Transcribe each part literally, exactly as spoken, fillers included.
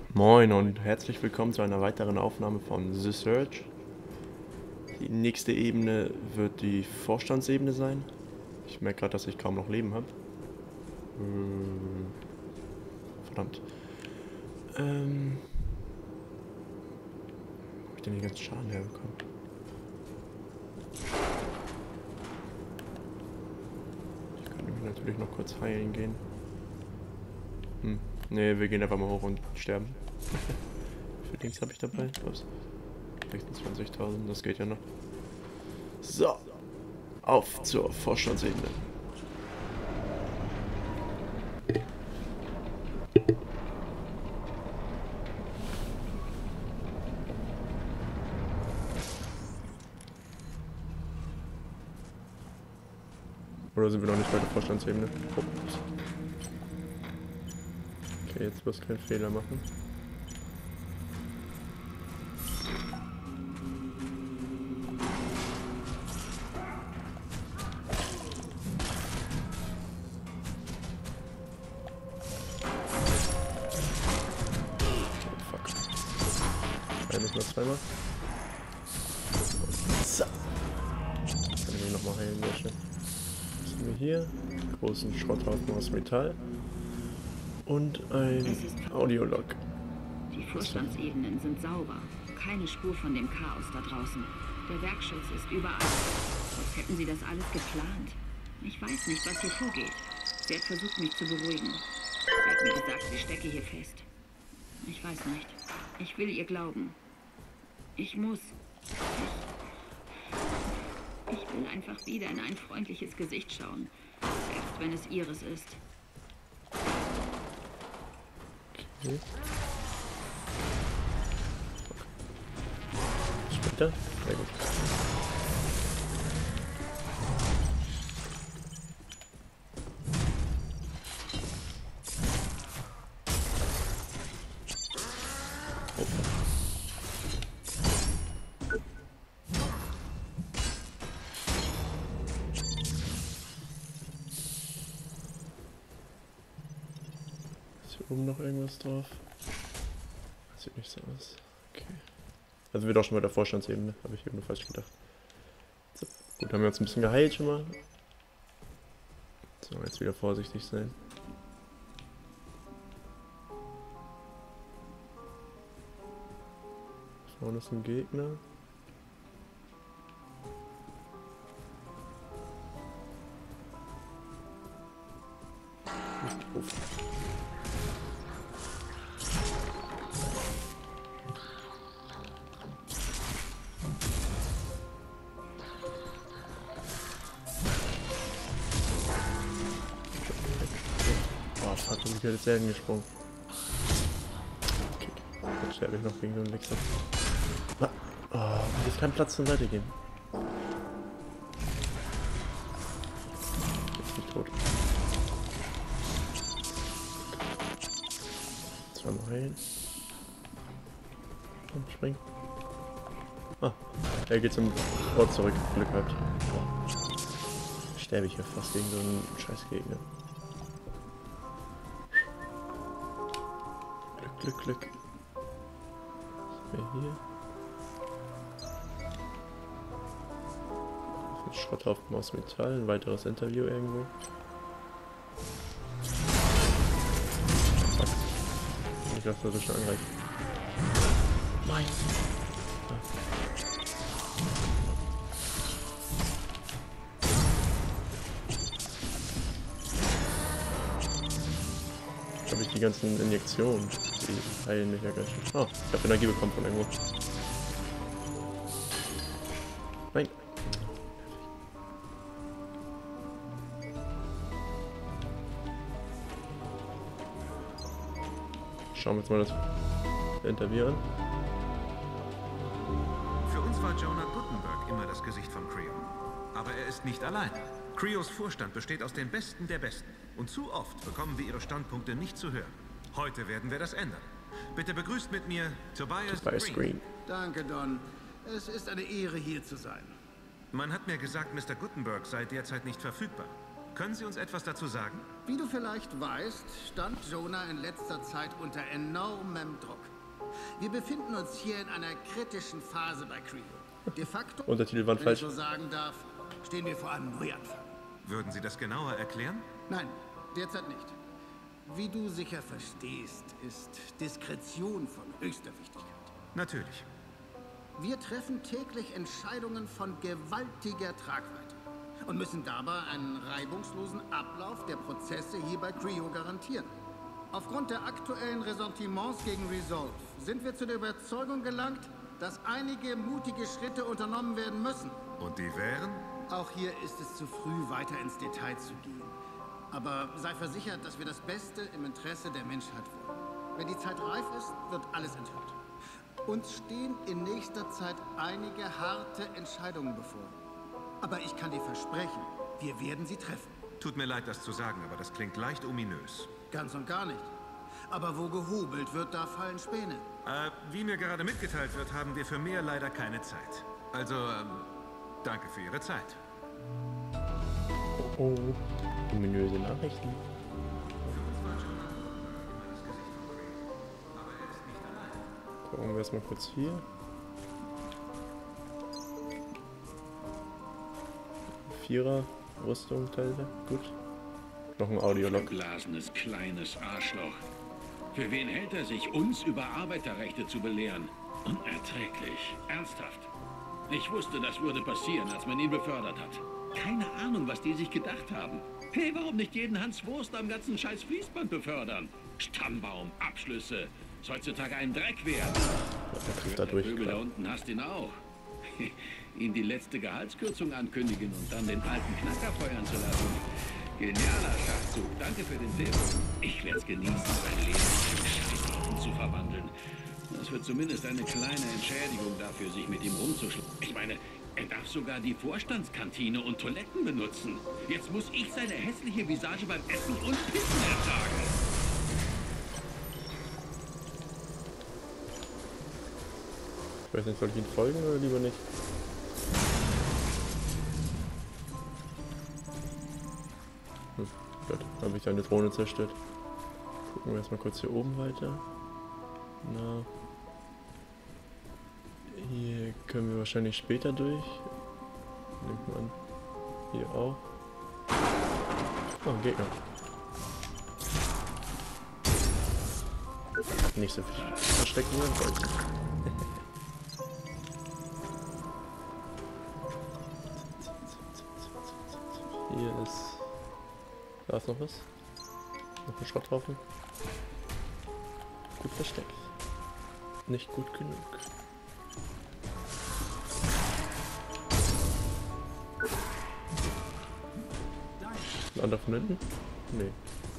Moin und herzlich willkommen zu einer weiteren Aufnahme von The Search. Die nächste Ebene wird die Vorstandsebene sein. Ich merke gerade, dass ich kaum noch Leben habe. Hm, verdammt. Ähm. Wo hab ich denn den ganzen Schaden herbekommen? Ich könnte mich natürlich noch kurz heilen gehen. Hm. Ne, wir gehen einfach mal hoch und sterben. Wie viel Dings habe ich dabei? Was? sechsundzwanzigtausend, das geht ja noch. So, auf zur Vorstandsebene. Oder sind wir noch nicht bei der Vorstandsebene? Oh. Okay, jetzt wirst du keinen Fehler machen. Nicht nur zweimal. So. Jetzt kann ich mich nochmal heilen, sehr schön. Was haben wir hier? Großen Schrotthaufen aus Metall. Und ein Audiolog. Die Vorstandsebenen sind sauber. Keine Spur von dem Chaos da draußen. Der Werkschutz ist überall. Als hätten sie das alles geplant. Ich weiß nicht, was hier vorgeht. Sie hat versucht, mich zu beruhigen. Sie hat mir gesagt, sie stecke hier fest. Ich weiß nicht. Ich will ihr glauben. Ich muss. Ich, ich will einfach wieder in ein freundliches Gesicht schauen. Selbst wenn es ihres ist. Okay. Später? Sehr gut. Oben noch irgendwas drauf? Das sieht nicht so aus. Okay. Also wird auch schon bei der Vorstandsebene, habe ich eben nur falsch gedacht. So. Gut, haben wir uns ein bisschen geheilt schon mal. So, jetzt wieder vorsichtig sein. Vorne ist ein Gegner. Uff. Hat mich jetzt selten gesprungen. Okay. Jetzt sterbe ich noch gegen so einen Wechsel. Ah. Oh, hier ist kein Platz zur Seite gehen. Jetzt bin ich tot. Zweimal heilen. Und springen. Ah, er geht zum Ort zurück. Glück gehabt. Sterbe ich hier fast gegen so einen Scheißgegner. Glück, Glück. Was haben wir hier? Ein Schrotthaufen aus Metall, ein weiteres Interview irgendwo. Fuck. Ich dachte, das ist schon angreifen. Nein! Ah. Habe ich die ganzen Injektionen? Die heilen mich ja ganz schön. Oh, ich habe Energie bekommen von irgendwo. Nein. Schauen wir uns mal das Interview an. Für uns war Jonah Guttenberg immer das Gesicht von Creo. Aber er ist nicht allein. Creos Vorstand besteht aus den Besten der Besten. Und zu oft bekommen wir ihre Standpunkte nicht zu hören. Heute werden wir das ändern. Bitte begrüßt mit mir Tobias, Tobias Green. Green. Danke, Don. Es ist eine Ehre, hier zu sein. Man hat mir gesagt, Mister Guttenberg sei derzeit nicht verfügbar. Können Sie uns etwas dazu sagen? Wie du vielleicht weißt, stand Jonah in letzter Zeit unter enormem Druck. Wir befinden uns hier in einer kritischen Phase bei Creo. De facto, Untertitel waren wenn falsch. ich so sagen darf, stehen wir vor einem Neuanfang. Würden Sie das genauer erklären? Nein, derzeit nicht. Wie du sicher verstehst, ist Diskretion von höchster Wichtigkeit. Natürlich. Wir treffen täglich Entscheidungen von gewaltiger Tragweite und müssen dabei einen reibungslosen Ablauf der Prozesse hier bei Creo garantieren. Aufgrund der aktuellen Ressentiments gegen Resolve sind wir zu der Überzeugung gelangt, dass einige mutige Schritte unternommen werden müssen. Und die wären? Auch hier ist es zu früh, weiter ins Detail zu gehen. Aber sei versichert, dass wir das Beste im Interesse der Menschheit wollen. Wenn die Zeit reif ist, wird alles enthüllt. Uns stehen in nächster Zeit einige harte Entscheidungen bevor. Aber ich kann dir versprechen, wir werden sie treffen. Tut mir leid, das zu sagen, aber das klingt leicht ominös. Ganz und gar nicht. Aber wo gehobelt wird, da fallen Späne. Äh, wie mir gerade mitgeteilt wird, haben wir für mehr leider keine Zeit. Also, ähm, danke für Ihre Zeit. Oh, oh. Ominöse Nachrichten. Gucken wir erstmal kurz hier. Vierer Rüstung, Teile. Gut. Noch ein Audiolog. Verblasenes kleines Arschloch. Für wen hält er sich, uns über Arbeiterrechte zu belehren? Unerträglich. Ernsthaft. Ich wusste, das würde passieren, als man ihn befördert hat. Keine Ahnung, was die sich gedacht haben. Hey, warum nicht jeden Hans Wurst am ganzen scheiß Fließband befördern? Stammbaum, Abschlüsse. Ist heutzutage ein Dreck wert. Der trifft da durch. Vögel da unten hast ihn auch. Ihn die letzte Gehaltskürzung ankündigen und dann den alten Knacker feuern zu lassen. Genialer Schachzug. Danke für den Tipp. Ich werde es genießen, sein Leben in Scheißhaufen zu verwandeln. Das wird zumindest eine kleine Entschädigung dafür, sich mit ihm rumzuschlagen. Ich meine, er darf sogar die Vorstandskantine und Toiletten benutzen. Jetzt muss ich seine hässliche Visage beim Essen und Pissen ertragen. Ich weiß nicht, soll ich ihn folgen oder lieber nicht? Hm, gut, dann habe ich seine Drohne zerstört. Gucken wir erstmal kurz hier oben weiter. Na. Hier können wir wahrscheinlich später durch. Nimmt man an. Hier auch. Oh, ein Gegner. Nicht so viel verstecken wir wollten. Hier ist... Da ist noch was. Noch ein Schrotthaufen. Gut versteckt. Nicht gut genug. Ein anderer von hinten? Nee.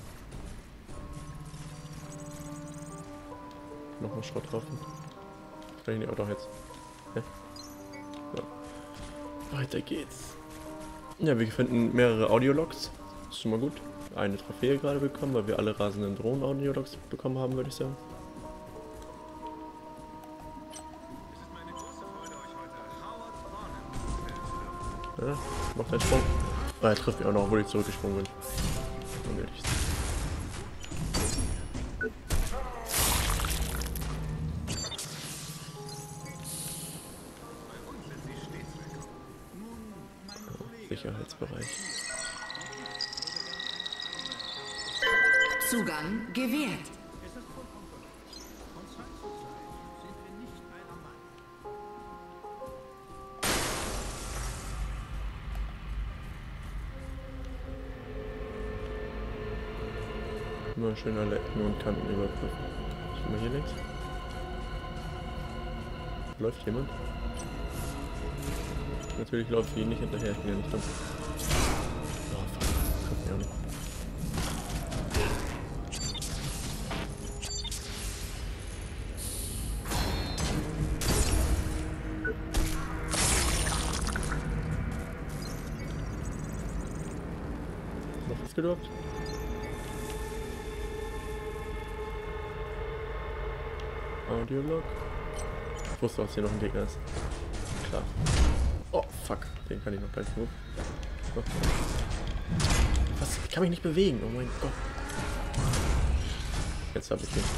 Noch ein Schrotthaufen. Kann ich nicht, auch doch jetzt. Hä? So. Weiter geht's. Ja, wir finden mehrere Audiologs. Das ist schon mal gut. Eine Trophäe gerade bekommen, weil wir alle rasenden Drohnen-Audiologs bekommen haben, würde ich sagen. Ja, macht einen Sprung. Ah, er trifft mich auch noch, obwohl ich zurückgesprungen bin. Unnötig. Sicherheitsbereich. Zugang gewährt. Immer schön alle Ecken und Kanten überprüfen. Schon mal hier links. Läuft jemand? Natürlich läuft hier nicht hinterher, ich bin ja nicht dumm. Oh fuck, das kommt mir auch nicht. Noch was gedroppt? Audiolog. Ich wusste, dass hier noch ein Gegner ist. Klar. Oh, fuck. Den kann ich noch gleich hoch. Oh. Ich kann mich nicht bewegen, oh mein Gott. Jetzt habe ich ihn.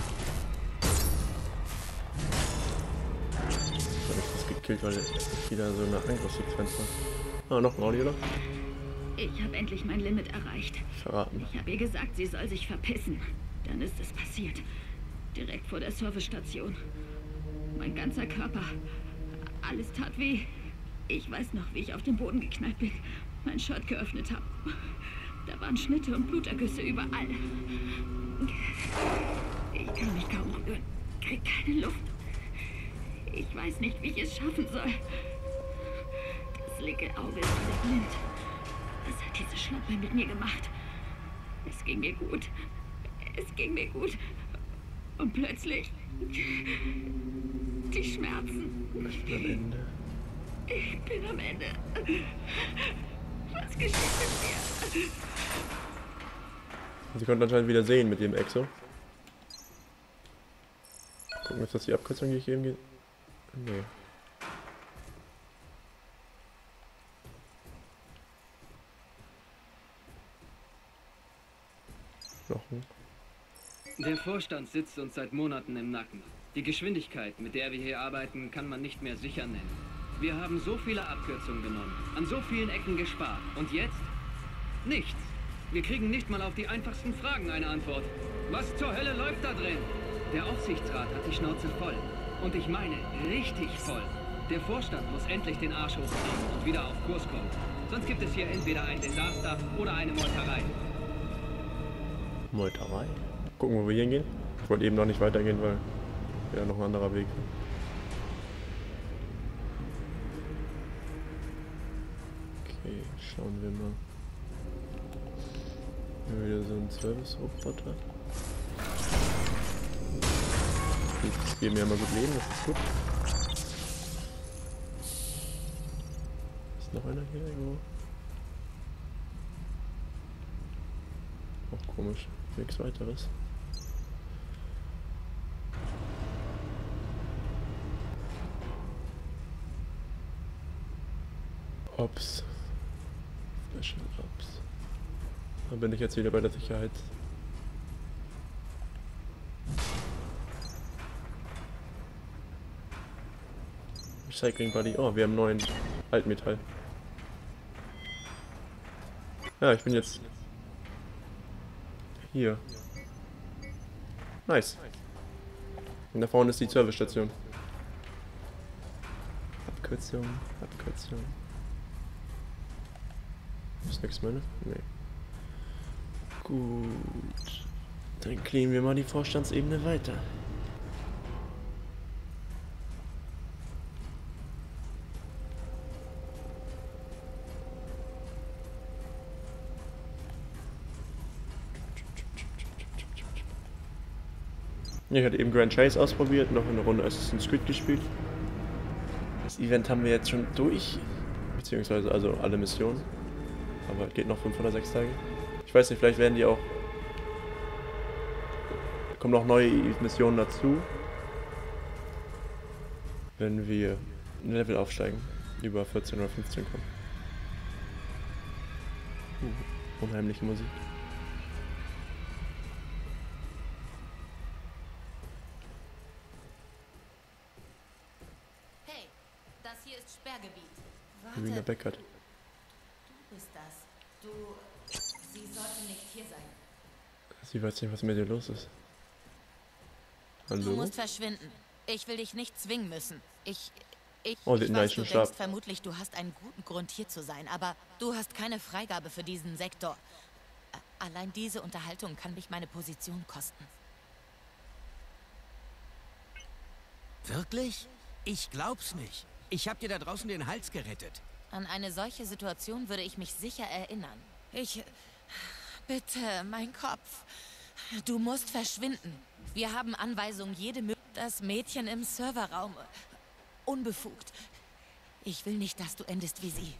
Ich habe mich fast gekillt, weil ich wieder so eine Angriffssequenz war. Ah, noch ein Audi, oder? Ich habe endlich mein Limit erreicht. Verraten. Ich habe ihr gesagt, sie soll sich verpissen. Dann ist es passiert. Direkt vor der Servicestation. Mein ganzer Körper. Alles tat weh. Ich weiß noch, wie ich auf den Boden geknallt bin. Mein Shirt geöffnet habe. Da waren Schnitte und Blutergüsse überall. Ich kann mich kaum rühren. Krieg keine Luft. Ich weiß nicht, wie ich es schaffen soll. Das linke Auge ist wieder blind. Was hat diese Schlampe mit mir gemacht? Es ging mir gut. Es ging mir gut. Und plötzlich... Die Schmerzen. Ich bin am Ende. Ich bin am Ende. Was geschieht mit mir? Sie konnten anscheinend wieder sehen mit dem Exo. Gucken, ist das die Abkürzung, die ich eben ge... Nee. Noch ein. Der Vorstand sitzt uns seit Monaten im Nacken. Die Geschwindigkeit, mit der wir hier arbeiten, kann man nicht mehr sicher nennen. Wir haben so viele Abkürzungen genommen, an so vielen Ecken gespart. Und jetzt? Nichts. Wir kriegen nicht mal auf die einfachsten Fragen eine Antwort. Was zur Hölle läuft da drin? Der Aufsichtsrat hat die Schnauze voll. Und ich meine, richtig voll. Der Vorstand muss endlich den Arsch hochkriegen und wieder auf Kurs kommen. Sonst gibt es hier entweder ein Desaster oder eine Meuterei. Meuterei? Gucken, wo wir hier hingehen. Ich wollte eben noch nicht weitergehen, weil ja noch ein anderer Weg. Okay, schauen wir mal. Hier wieder so ein Service-Roboter. Die geben ja mal gut Leben, das ist gut. Ist noch einer hier irgendwo? Auch komisch, nichts weiteres. Ops. Special Ops. Da bin ich jetzt wieder bei der Sicherheit. Recycling Buddy. Oh, wir haben neuen Altmetall. Ja, ich bin jetzt hier. Nice. Und da vorne ist die Servicestation. Abkürzung, Abkürzung. Ist nichts mehr, ne? Nee. Gut. Dann cleanen wir mal die Vorstandsebene weiter. Ich hatte eben Grand Chase ausprobiert, noch eine Runde Assassin's Creed gespielt. Das Event haben wir jetzt schon durch, beziehungsweise also alle Missionen. Aber geht noch fünf oder sechs Tage. Ich weiß nicht, vielleicht werden die auch... kommen noch neue Missionen dazu. Wenn wir ein Level aufsteigen, über vierzehn oder fünfzehn kommen. Uh, unheimliche Musik. Hey, das hier ist Sperrgebiet. Rina Beckert. Du bist das. Du... Sie sollte nicht hier sein. Sie weiß nicht, was mit dir los ist. Hallo? Du musst verschwinden. Ich will dich nicht zwingen müssen. Ich... Ich, oh, ich den weiß, du Stab. denkst vermutlich, du hast einen guten Grund hier zu sein, aber du hast keine Freigabe für diesen Sektor. Allein diese Unterhaltung kann mich meine Position kosten. Wirklich? Ich glaub's nicht. Ich hab dir da draußen den Hals gerettet. An eine solche Situation würde ich mich sicher erinnern. Ich... Bitte, mein Kopf. Du musst verschwinden. Wir haben Anweisungen, jede Möglichkeit. Das Mädchen im Serverraum. Unbefugt. Ich will nicht, dass du endest wie sie.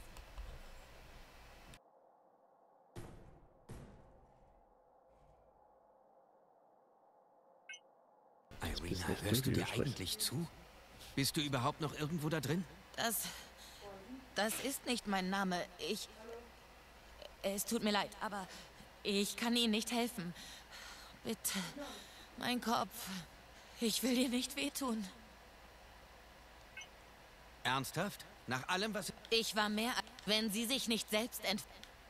Irina, hörst du dir eigentlich zu? Bist du überhaupt noch irgendwo da drin? Das... Das ist nicht mein Name. Ich... Es tut mir leid, aber Ich kann Ihnen nicht helfen. Bitte, mein Kopf. Ich will dir nicht wehtun. Ernsthaft? Nach allem, was... Ich war mehr, wenn Sie sich nicht selbst ent...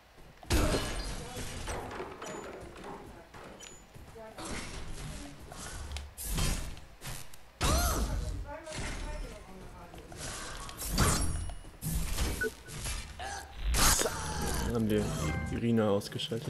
Dann haben wir Irina ausgeschaltet.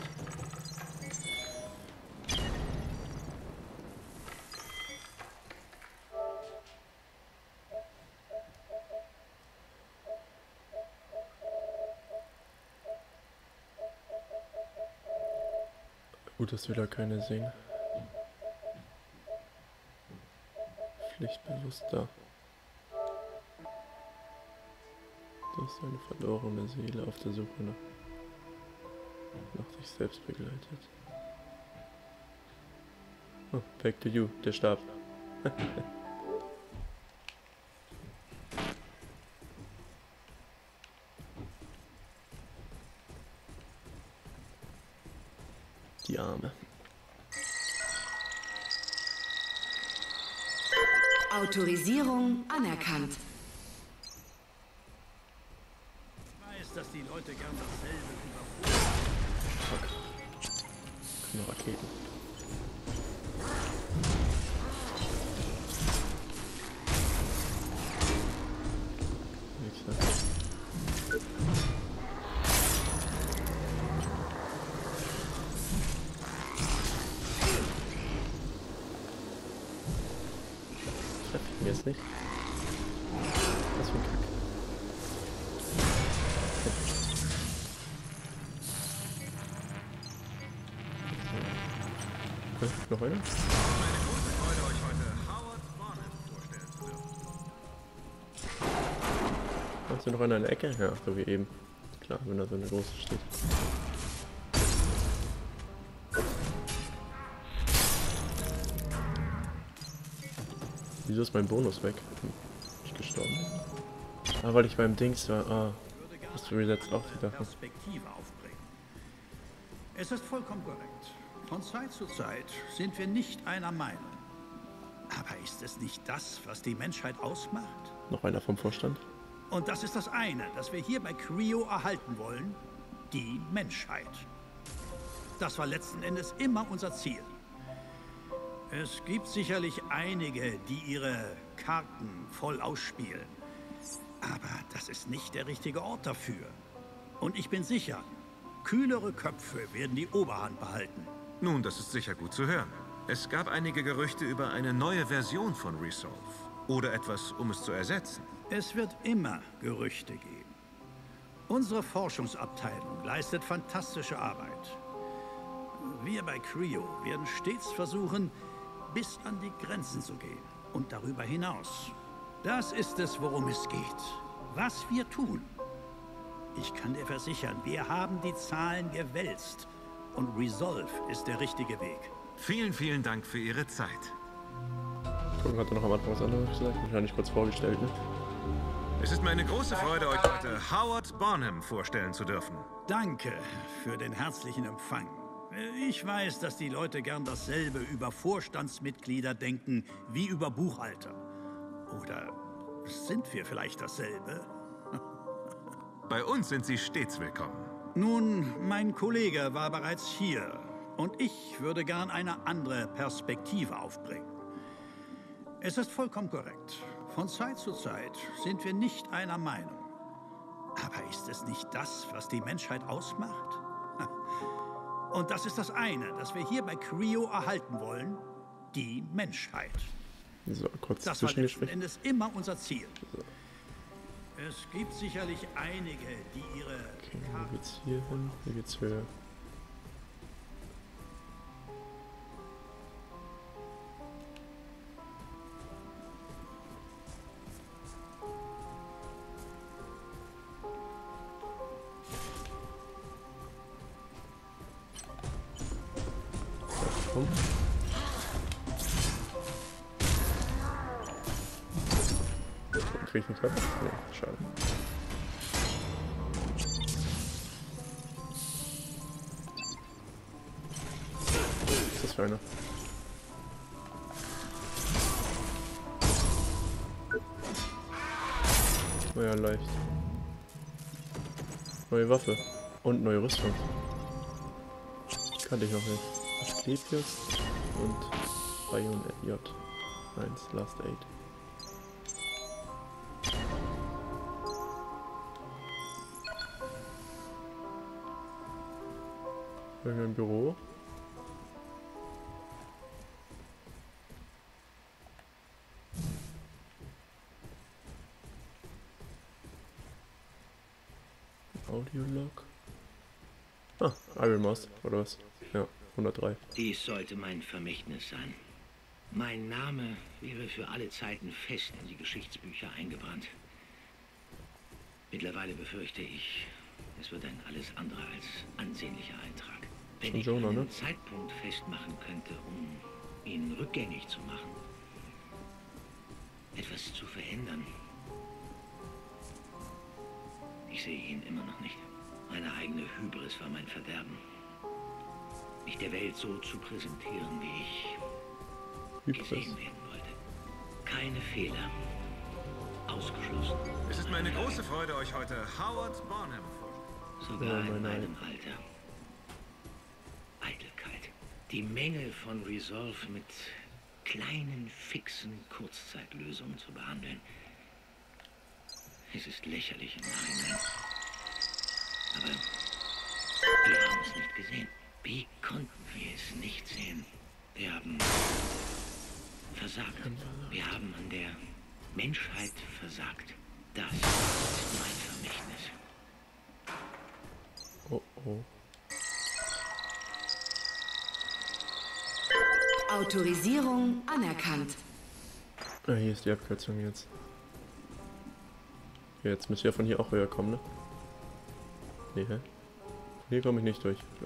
Gut, dass wir da keine sehen. Pflichtbewusst da. Das ist eine verlorene Seele auf der Suche nach, nach sich selbst begleitet. Oh, back to you, der Stab. Die Arme. Autorisierung anerkannt. Ich weiß, dass die Leute gern dasselbe überprüfen. Fuck. Keine Raketen. Nichts, jetzt nicht. Was für ein Kack. Okay, noch einer? Meine große Freude, euch heute Howard Barnum vorstellen zu dürfen. Hast du noch einer in der Ecke? Ja, so wie eben. Klar, wenn da so eine große steht. Wieso ist mein Bonus weg? Hm, bin ich gestorben? Ah, weil ich beim Dings war. Ah, das resetzt auch die Sache. Perspektive aufbringen. Es ist vollkommen korrekt. Von Zeit zu Zeit sind wir nicht einer Meinung. Aber ist es nicht das, was die Menschheit ausmacht? Noch einer vom Vorstand? Und das ist das eine, das wir hier bei Creo erhalten wollen. Die Menschheit. Das war letzten Endes immer unser Ziel. Es gibt sicherlich einige, die ihre Karten voll ausspielen. Aber das ist nicht der richtige Ort dafür. Und ich bin sicher, kühlere Köpfe werden die Oberhand behalten. Nun, das ist sicher gut zu hören. Es gab einige Gerüchte über eine neue Version von Resolve. Oder etwas, um es zu ersetzen. Es wird immer Gerüchte geben. Unsere Forschungsabteilung leistet fantastische Arbeit. Wir bei Creo werden stets versuchen, bis an die Grenzen zu gehen und darüber hinaus. Das ist es, worum es geht. Was wir tun. Ich kann dir versichern, wir haben die Zahlen gewälzt. Und Resolve ist der richtige Weg. Vielen, vielen Dank für Ihre Zeit. Gucken, hat er noch am Anfang was anderes gesagt? Wahrscheinlich kurz vorgestellt, ne? Es ist mir eine große Freude, euch heute Howard Barnum vorstellen zu dürfen. Danke für den herzlichen Empfang. Ich weiß, dass die Leute gern dasselbe über Vorstandsmitglieder denken wie über Buchhalter. Oder sind wir vielleicht dasselbe? Bei uns sind Sie stets willkommen. Nun, mein Kollege war bereits hier und ich würde gern eine andere Perspektive aufbringen. Es ist vollkommen korrekt. Von Zeit zu Zeit sind wir nicht einer Meinung. Aber ist es nicht das, was die Menschheit ausmacht? Und das ist das eine, das wir hier bei Creo erhalten wollen. Die Menschheit. So, kurz das war letzten Endes immer unser Ziel. So. Es gibt sicherlich einige, die ihre... Okay, wo geht's hier hin? Hier geht's höher. Komm. Krieg ich nicht weiter? Nee, schade. keiner. Naja, leicht. Neue Waffe. Und neue Rüstung. Kannte ich noch nicht. Asklepios und Bion J. eins, Last Aid. Irgendein Büro. Audiolog. Ah, Iron Mouse, oder was? Ja, hundertdrei. Dies sollte mein Vermächtnis sein. Mein Name wäre für alle Zeiten fest in die Geschichtsbücher eingebrannt. Mittlerweile befürchte ich, es wird ein alles andere als ansehnlicher Eintrag. Wenn ich Jonah, einen ne? Zeitpunkt festmachen könnte, um ihn rückgängig zu machen, etwas zu verändern. Ich sehe ihn immer noch nicht. Meine eigene Hybris war mein Verderben. Mich der Welt so zu präsentieren, wie ich Hybris. gesehen werden wollte. Keine Fehler. Ausgeschlossen. Es ist meine große Freude, euch heute Howard Barnum vorzustellen. Sogar Oh, in nein, meinem Alter. Eitelkeit. Die Menge von Resolve mit kleinen, fixen Kurzzeitlösungen zu behandeln. Es ist lächerlich im Nachhinein. Aber wir haben es nicht gesehen. Wie konnten wir es nicht sehen? Wir haben versagt. Wir haben an der Menschheit versagt. Das ist mein Vermächtnis. Oh oh. Autorisierung anerkannt. Ah, hier ist die Abkürzung jetzt. Ja, jetzt müsst ihr ja von hier auch höher kommen, ne? Nee, hä? Hier komme ich nicht durch. Ja.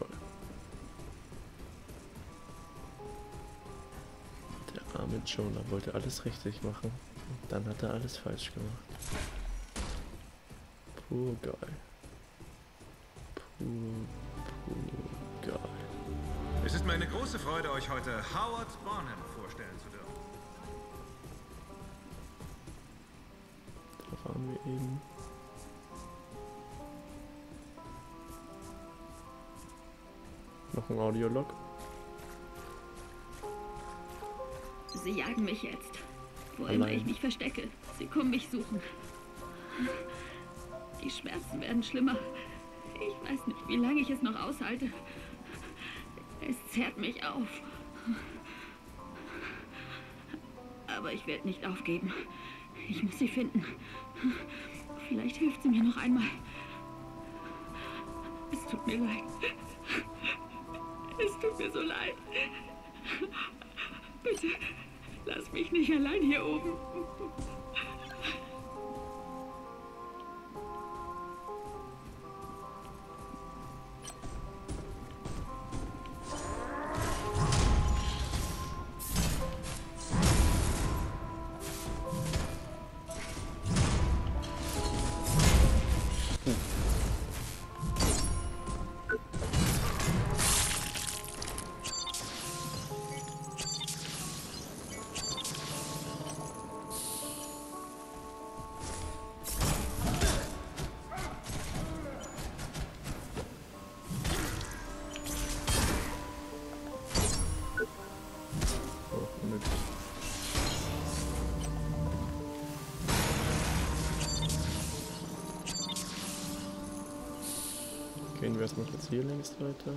Der arme Jonah wollte alles richtig machen. Und dann hat er alles falsch gemacht. Poor guy. Poor, poor guy. Es ist meine große Freude, euch heute Howard Barnum vorstellen zu dürfen. Da waren wir eben. Noch ein Audiolog. Sie jagen mich jetzt. Wo Allein. immer ich mich verstecke. Sie kommen mich suchen. Die Schmerzen werden schlimmer. Ich weiß nicht, wie lange ich es noch aushalte. Es zerrt mich auf. Aber ich werde nicht aufgeben. Ich muss sie finden. Vielleicht hilft sie mir noch einmal. Es tut mir leid. Es tut mir so leid. Bitte, lass mich nicht allein hier oben. Gehen wir erstmal kurz hier links weiter.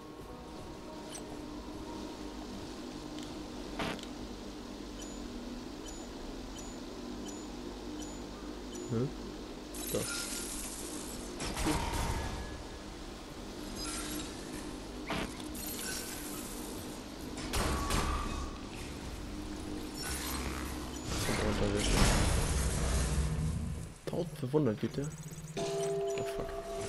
Hm? Da. tausendfünfhundert geht der? Oh fuck.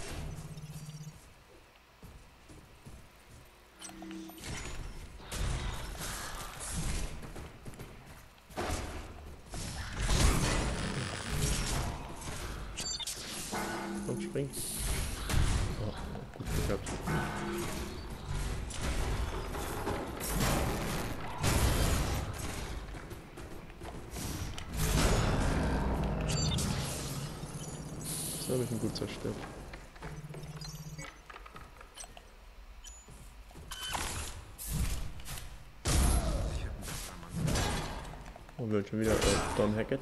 Komm, spring. Oh, gut geklappt. Da habe ich ihn gut zerstört. Oh, wir schon wieder äh, Don Hackett.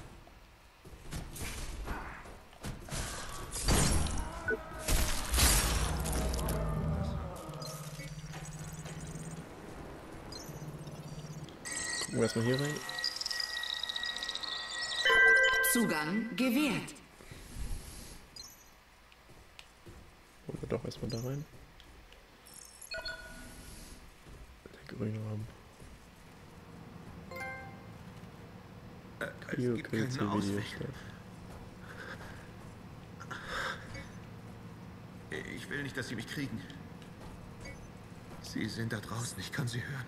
Gucken wir erstmal hier rein. Zugang gewährt. Holen wir doch erstmal da rein. Der grüne Raum. Es gibt keinen Ausweg. Ich will nicht, dass Sie mich kriegen. Sie sind da draußen, ich kann Sie hören.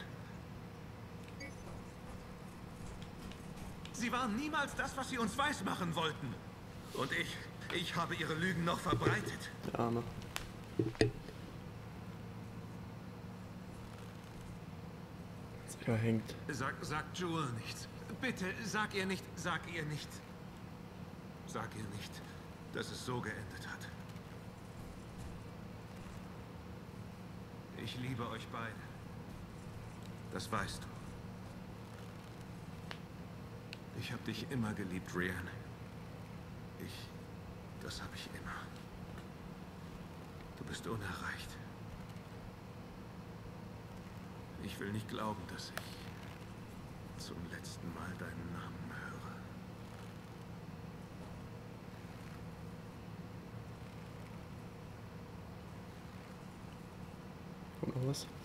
Sie waren niemals das, was Sie uns weismachen wollten. Und ich, ich habe Ihre Lügen noch verbreitet. Der Arme. Er hängt. Sag, sag Jewel nichts. Bitte, sag ihr nicht, sag ihr nicht. Sag ihr nicht, dass es so geendet hat. Ich liebe euch beide. Das weißt du. Ich habe dich immer geliebt, Ryan. Ich... Das habe ich immer. Du bist unerreicht. Ich will nicht glauben, dass ich zum letzten Mal deinen Namen höre. Kommt noch was?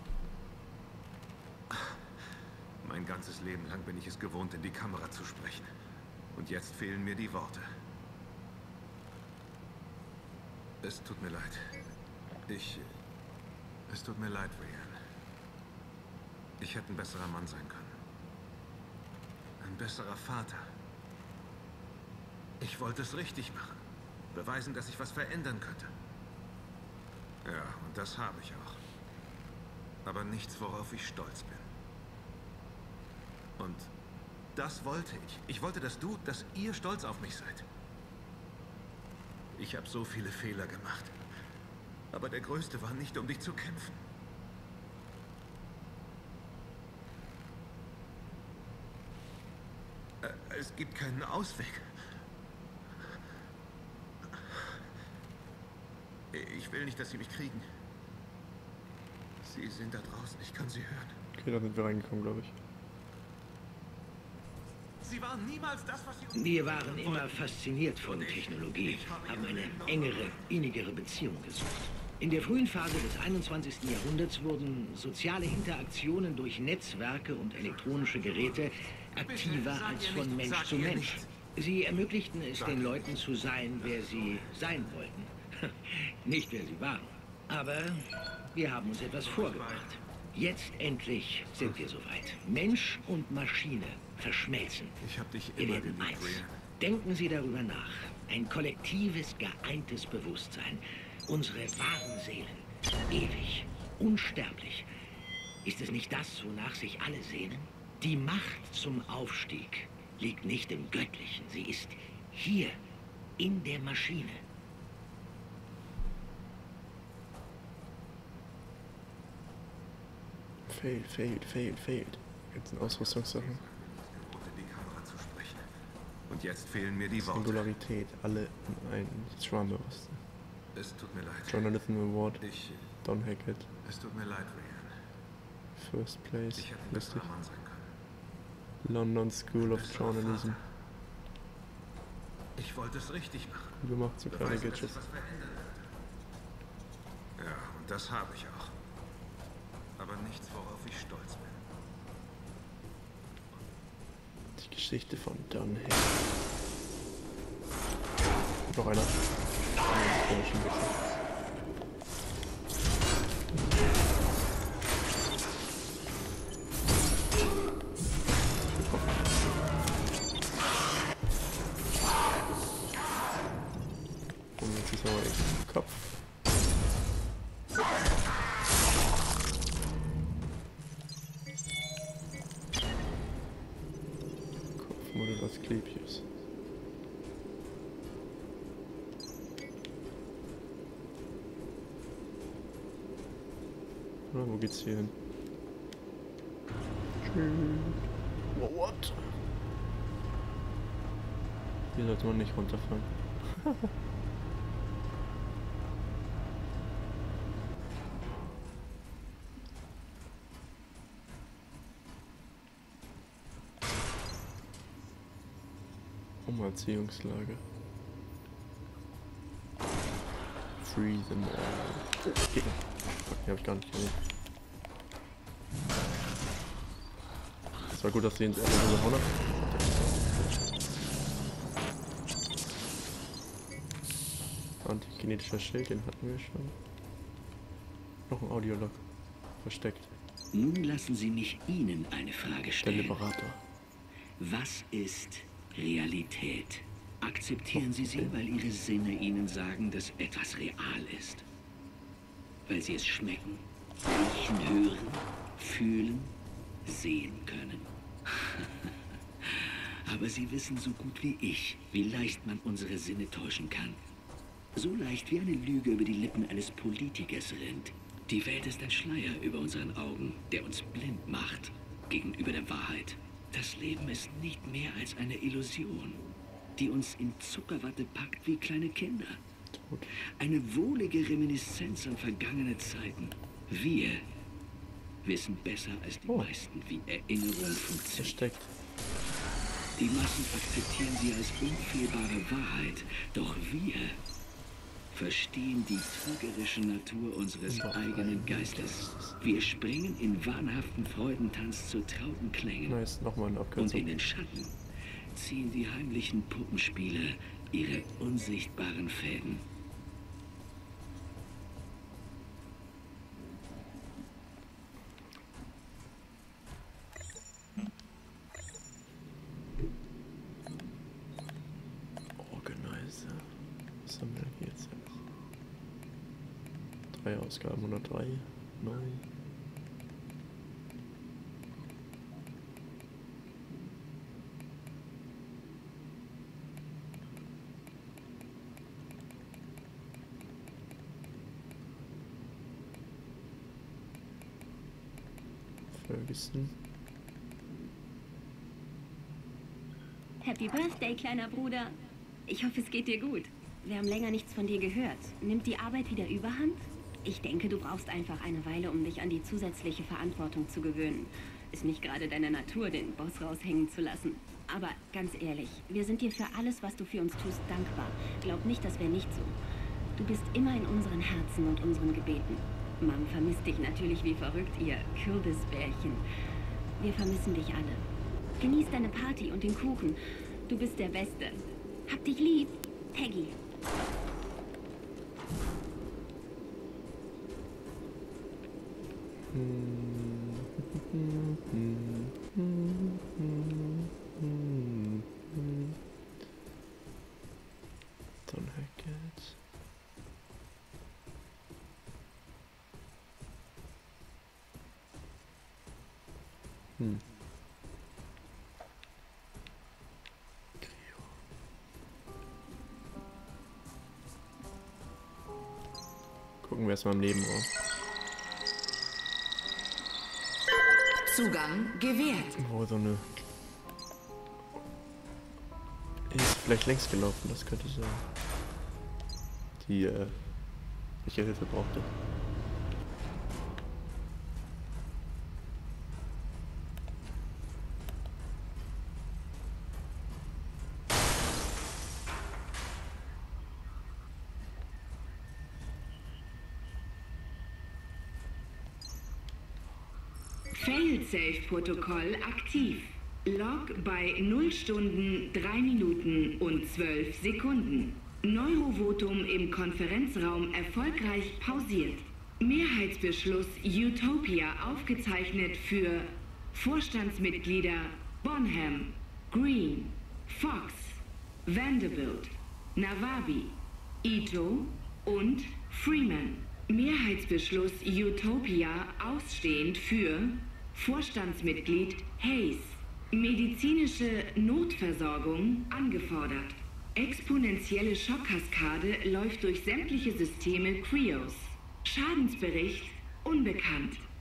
Mein ganzes Leben lang bin ich es gewohnt, in die Kamera zu sprechen. Und jetzt fehlen mir die Worte. Es tut mir leid. Ich... Es tut mir leid, Ryan. Ich hätte ein besserer Mann sein können. Ein besserer Vater. Ich wollte es richtig machen. Beweisen, dass ich was verändern könnte. Ja, und das habe ich auch. Aber nichts, worauf ich stolz bin. Und das wollte ich. Ich wollte, dass du, dass ihr stolz auf mich seid. Ich habe so viele Fehler gemacht. Aber der größte war nicht, um dich zu kämpfen. Es gibt keinen Ausweg. Ich will nicht, dass sie mich kriegen. Sie sind da draußen, ich kann sie hören. Okay, da sind wir reingekommen, glaube ich. Sie waren niemals das, was sie... Wir waren immer fasziniert von Technologie, haben eine engere, innigere Beziehung gesucht. In der frühen Phase des einundzwanzigsten Jahrhunderts wurden soziale Interaktionen durch Netzwerke und elektronische Geräte aktiver als von Mensch zu Mensch. Sie ermöglichten es den Leuten zu sein, wer sie sein wollten. Nicht wer sie waren. Aber wir haben uns etwas vorgebracht. Jetzt endlich sind wir soweit. Mensch und Maschine verschmelzen. Ich habe dich Wir immer werden geliebt, eins. Rhea. Denken Sie darüber nach. Ein kollektives, geeintes Bewusstsein. Unsere wahren Seelen. Ewig. Unsterblich. Ist es nicht das, wonach sich alle sehnen? Die Macht zum Aufstieg liegt nicht im Göttlichen. Sie ist hier, in der Maschine. Failed, failed, failed, failed. Jetzt sind Ausrüstungssachen. Und in die Kamera zu sprechen. Und jetzt fehlen mir die Worte. Singularität, alle in einen Schwarmbewussten. Es tut mir leid. Journalism Award, Ich... Don Hackett, Es tut mir leid, Ryan. First Place, Ich hätte ein lustig. besserer Mann sein können. London School of Besserer Journalism. Vater. Ich wollte es richtig machen. Wie gemacht, so kleine Beweisen, dass ich Gadgets. was verändern könnte. Ja, und das habe ich auch. Aber nichts, worauf ich stolz bin. Die Geschichte von Don Hackett. Noch einer. Einen komischen Wechsel. Und jetzt ist aber echt im Kopf. Kopfmodell Asklepios. Oder wo geht's hier hin? Oh, what? Hier sollte man nicht runterfallen. Umerziehungslager. Free them all. Gegner. Fuck, die hab ich gar nicht gesehen. Es war gut, dass sie ins Ende gehauen hat. Antikinetischer Schild, den hatten wir schon. Noch ein Audiolog. Versteckt. Nun lassen Sie mich Ihnen eine Frage stellen. Der Liberator. Was ist Realität? Akzeptieren Sie sie, weil Ihre Sinne Ihnen sagen, dass etwas real ist? Weil Sie es schmecken, riechen, hören, fühlen, sehen können. Aber Sie wissen so gut wie ich, wie leicht man unsere Sinne täuschen kann. So leicht wie eine Lüge über die Lippen eines Politikers rinnt. Die Welt ist ein Schleier über unseren Augen, der uns blind macht gegenüber der Wahrheit. Das Leben ist nicht mehr als eine Illusion, die uns in Zuckerwatte packt wie kleine Kinder. Eine wohlige Reminiszenz an vergangene Zeiten. Wir wissen besser als die oh. meisten, wie Erinnerung funktioniert. Die Massen akzeptieren sie als unfehlbare Wahrheit, doch wir verstehen die trügerische Natur unseres eigenen Geistes. Wir springen in wahnhaften Freudentanz zu trauten Klängen. Nice, noch mal eine Abkürzung. Und in den Schatten ziehen die heimlichen Puppenspiele ihre unsichtbaren Fäden. Organizer. Was haben wir denn hier jetzt? Drei Ausgaben, hundertdrei, neun. Ferguson. Happy Birthday, kleiner Bruder. Ich hoffe, es geht dir gut. Wir haben länger nichts von dir gehört. Nimmt die Arbeit wieder überhand? Ich denke, du brauchst einfach eine Weile, um dich an die zusätzliche Verantwortung zu gewöhnen. Ist nicht gerade deiner Natur, den Boss raushängen zu lassen. Aber ganz ehrlich, wir sind dir für alles, was du für uns tust, dankbar. Glaub nicht, das wäre nicht so. Du bist immer in unseren Herzen und unseren Gebeten. Mom vermisst dich natürlich wie verrückt, ihr Kürbisbärchen. Wir vermissen dich alle. Genieß deine Party und den Kuchen. Du bist der Beste. Hab dich lieb, Peggy. Don Hackett. Hm. Gucken wir erstmal im Leben auf. Zugang gewährt. Oh, so eine. Ist vielleicht längst gelaufen, das könnte sein. Die, äh, welche Hilfe brauchte. Fail-Safe-Protokoll aktiv. Log bei null Stunden, drei Minuten und zwölf Sekunden. Neurovotum im Konferenzraum erfolgreich pausiert. Mehrheitsbeschluss Utopia aufgezeichnet für Vorstandsmitglieder Bonham, Green, Fox, Vanderbilt, Navabi, Ito und Freeman. Mehrheitsbeschluss Utopia ausstehend für Vorstandsmitglied Hayes. Medizinische Notversorgung angefordert. Exponentielle Schockkaskade läuft durch sämtliche Systeme Krios. Schadensbericht unbekannt.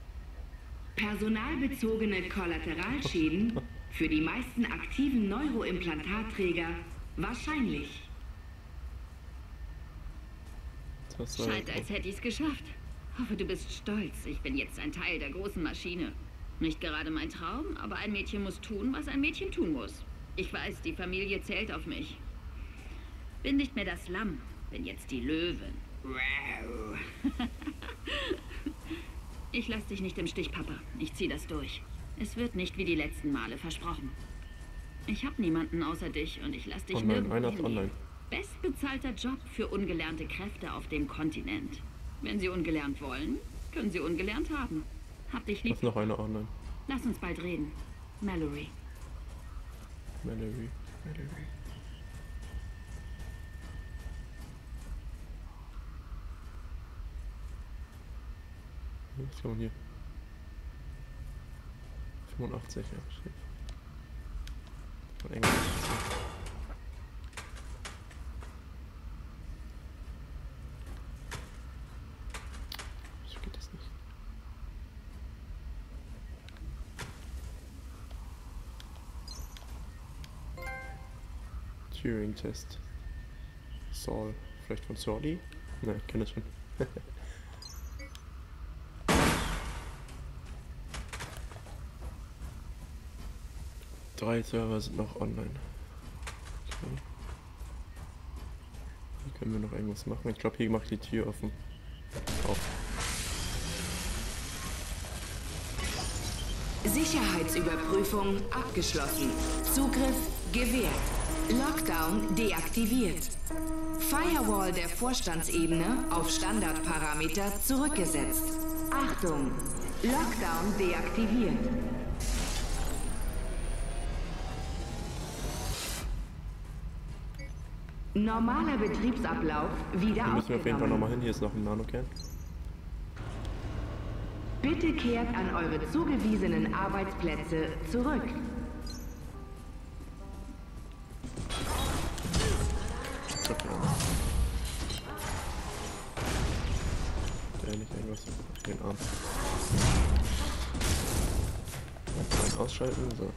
Personalbezogene Kollateralschäden für die meisten aktiven Neuroimplantatträger wahrscheinlich. Scheint, als hätte ich es geschafft. Hoffe, du bist stolz. Ich bin jetzt ein Teil der großen Maschine. Nicht gerade mein Traum, aber ein Mädchen muss tun, was ein Mädchen tun muss. Ich weiß, die Familie zählt auf mich. Bin nicht mehr das Lamm, bin jetzt die Löwin. Wow. Ich lass dich nicht im Stich, Papa. Ich zieh das durch. Es wird nicht wie die letzten Male, versprochen. Ich habe niemanden außer dich und ich lass dich nirgendwo hingehen. Online. Bestbezahlter Job für ungelernte Kräfte auf dem Kontinent. Wenn sie ungelernt wollen, können sie ungelernt haben. Hab dich lieb. Ist noch eine online. Lass uns bald reden. Mallory. Mallory. Mallory. Was kann man hier? fünfundachtzig, ja, steht. Von Englisch. So geht das nicht. Turing-Test. Saul. Vielleicht von Sauli? Nein, ich kenne das schon. Drei Server sind noch online. Okay. Hier können wir noch irgendwas machen. Ich glaube, hier macht die Tür offen. Auf. Sicherheitsüberprüfung abgeschlossen. Zugriff gewährt. Lockdown deaktiviert. Firewall der Vorstandsebene auf Standardparameter zurückgesetzt. Achtung! Lockdown deaktiviert. Normaler Betriebsablauf wieder. Hier müssen wir auf jeden Fall nochmal hin. Hier ist noch ein Nanokern. Bitte kehrt an eure zugewiesenen Arbeitsplätze zurück. Der nicht irgendwas auf den Arm. Ausschalten, so.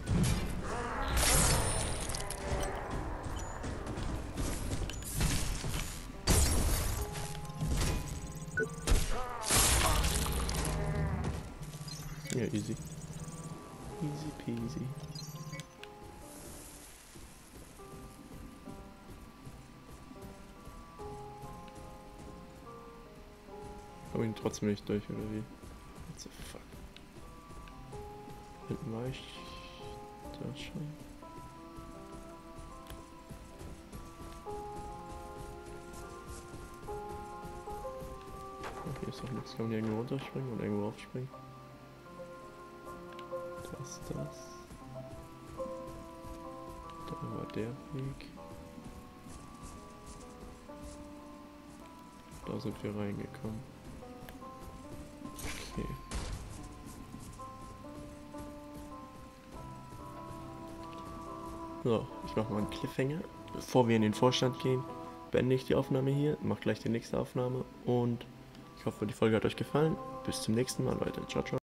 Ja, easy. Easy peasy. Komm ihn trotzdem nicht durch, oder wie? What the fuck? Hinten war ich da schon. Okay, ist doch nichts. Kann man hier irgendwo runterspringen und irgendwo aufspringen? Das, das. Da war der Weg. Da sind wir reingekommen. Okay. So, ich mache mal einen Cliffhanger. Bevor wir in den Vorstand gehen, beende ich die Aufnahme hier, mache gleich die nächste Aufnahme und ich hoffe, die Folge hat euch gefallen. Bis zum nächsten Mal, Leute. Ciao, ciao.